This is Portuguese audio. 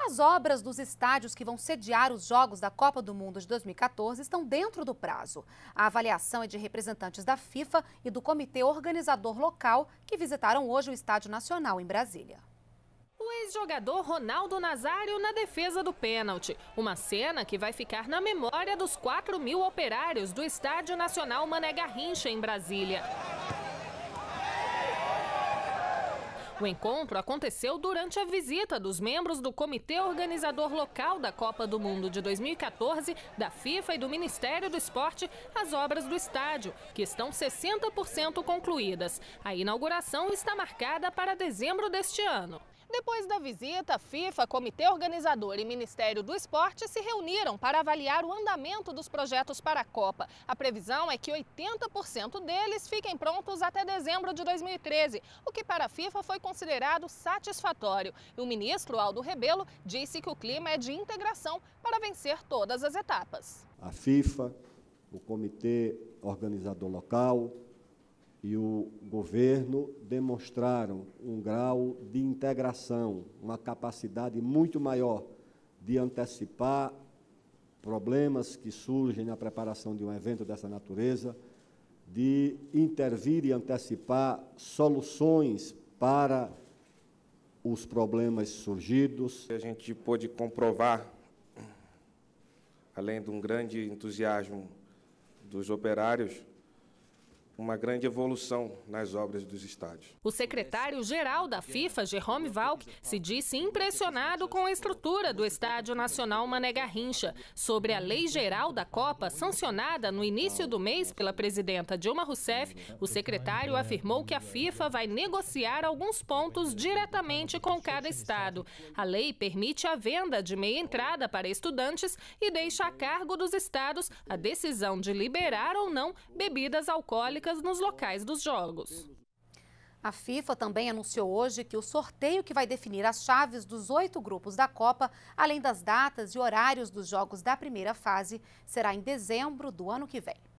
As obras dos estádios que vão sediar os Jogos da Copa do Mundo de 2014 estão dentro do prazo. A avaliação é de representantes da FIFA e do comitê organizador local que visitaram hoje o Estádio Nacional em Brasília. O ex-jogador Ronaldo Nazário na defesa do pênalti. Uma cena que vai ficar na memória dos 4.000 operários do Estádio Nacional Mané Garrincha, em Brasília. O encontro aconteceu durante a visita dos membros do comitê organizador local da Copa do Mundo de 2014, da FIFA e do Ministério do Esporte às obras do estádio, que estão 60% concluídas. A inauguração está marcada para dezembro deste ano. Depois da visita, FIFA, Comitê Organizador e Ministério do Esporte se reuniram para avaliar o andamento dos projetos para a Copa. A previsão é que 80% deles fiquem prontos até dezembro de 2013, o que para a FIFA foi considerado satisfatório. E o ministro Aldo Rebelo disse que o clima é de integração para vencer todas as etapas. A FIFA, o Comitê Organizador Local e o governo demonstraram um grau de integração, uma capacidade muito maior de antecipar problemas que surgem na preparação de um evento dessa natureza, de intervir e antecipar soluções para os problemas surgidos. A gente pôde comprovar, além de um grande entusiasmo dos operários, uma grande evolução nas obras dos estádios. O secretário-geral da FIFA, Jerome Valk, se disse impressionado com a estrutura do Estádio Nacional Mané Garrincha. Sobre a Lei Geral da Copa, sancionada no início do mês pela presidenta Dilma Rousseff, o secretário afirmou que a FIFA vai negociar alguns pontos diretamente com cada estado. A lei permite a venda de meia entrada para estudantes e deixa a cargo dos estados a decisão de liberar ou não bebidas alcoólicas nos locais dos jogos. A FIFA também anunciou hoje que o sorteio que vai definir as chaves dos 8 grupos da Copa, além das datas e horários dos jogos da primeira fase, será em dezembro do ano que vem.